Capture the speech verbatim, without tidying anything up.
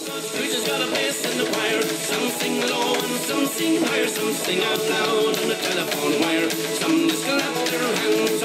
Preacher's got a place in the choir. Some sing low and some sing higher. Some sing out loud on the telephone wire. Some just clap their hands